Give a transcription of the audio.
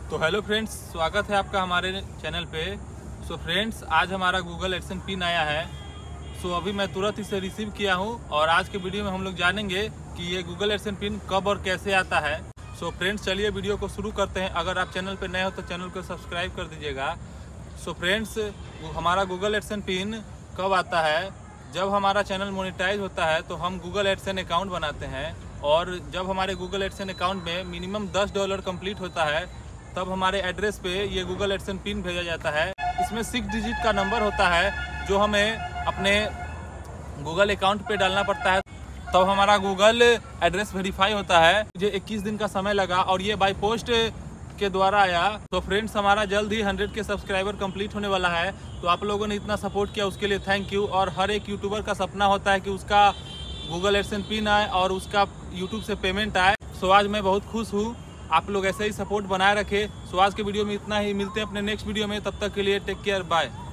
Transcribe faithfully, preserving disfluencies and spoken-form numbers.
तो hello friends, स्वागत है आपका हमारे चैनल पे। सो फ्रेंड्स, आज हमारा गूगल एडसेंस पिन आया है। सो अभी मैं तुरंत इसे रिसीव किया हूँ और आज के वीडियो में हम लोग जानेंगे कि ये गूगल एडसेंस पिन कब और कैसे आता है। सो फ्रेंड्स, चलिए वीडियो को शुरू करते हैं। अगर आप चैनल पे नए हो तो चैनल को सब्सक्राइब कर दीजिएगा। सो फ्रेंड्स, हमारा गूगल एडसेंस पिन कब आता है? जब हमारा चैनल मोनेटाइज होता है तो हम गूगल एडसेंस अकाउंट बनाते हैं, और जब हमारे गूगल एडसेंस अकाउंट में मिनिमम दस डॉलर कंप्लीट होता है तब हमारे एड्रेस पे ये गूगल एडसेंस पिन भेजा जाता है। इसमें सिक्स डिजिट का नंबर होता है जो हमें अपने गूगल अकाउंट पे डालना पड़ता है, तब हमारा गूगल एड्रेस वेरीफाई होता है। मुझे इक्कीस दिन का समय लगा और ये बाय पोस्ट के द्वारा आया। तो फ्रेंड्स, हमारा जल्द ही हंड्रेड के सब्सक्राइबर कंप्लीट होने वाला है। तो आप लोगों ने इतना सपोर्ट किया उसके लिए थैंक यू। और हर एक यूट्यूबर का सपना होता है कि उसका गूगल एडसेंस पिन आए और उसका यूट्यूब से पेमेंट आए। सो आज मैं बहुत खुश हूँ। आप लोग ऐसे ही सपोर्ट बनाए रखें। सो आज के वीडियो में इतना ही, मिलते हैं अपने नेक्स्ट वीडियो में। तब तक के लिए टेक केयर, बाय।